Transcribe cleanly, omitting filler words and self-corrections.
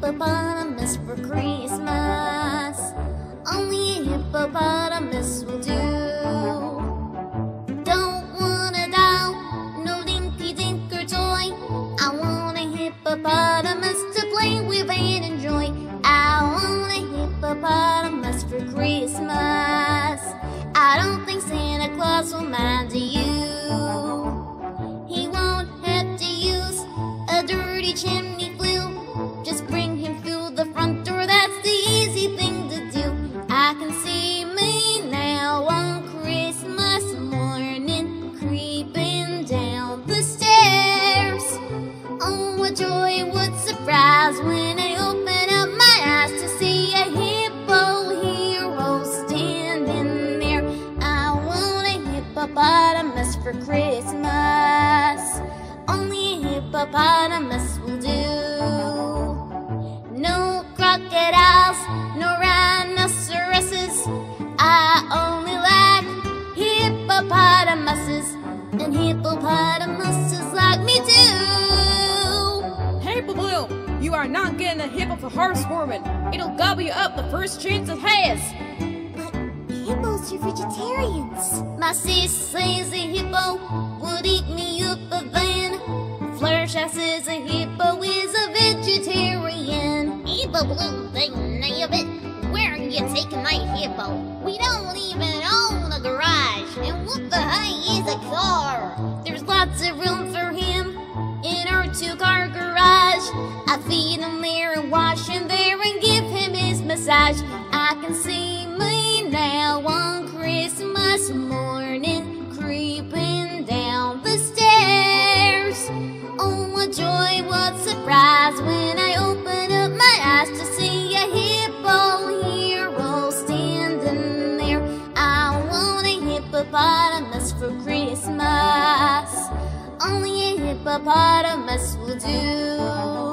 hippopotamus for Christmas. Only a hippopotamus will do. Don't want a doll, no dinky dinker toy. I want a hippopotamus to play with and enjoy. I want a hippopotamus for Christmas. I don't think Santa Claus will mind you. He won't have to use a dirty chimney flue. Just bring him through the front door, that's the easy thing to do. I can see me now on Christmas morning, creeping down the stairs. Oh, what joy, what surprise when I open up my eyes to see a hippo hero standing there. I want a hippopotamus for Christmas. Only a hippopotamus will do. No crocodiles, no rhinoceroses. I only like hippopotamuses, and hippopotamuses like me too. Applebloom, you are not getting a hippo for housewarming. It'll gobble you up the first chance it has. But hippos are vegetarians. My sis says a hippo would eat me up a van. Fluttershy says a hippo is a vegetarian. Hippopotamus, name it. Where are you taking my hippo? We don't even own a garage. And what the hey is a car? There's lots of room for him in our 2-car garage. I feed him there and wash him there and give him his massage. I can see me now on Christmas morning, creeping down the stairs. Oh, what joy, what surprise when I open up my eyes to see a hippo hero standing there. I want a hippopotamus for Christmas. Only a hippopotamus will do.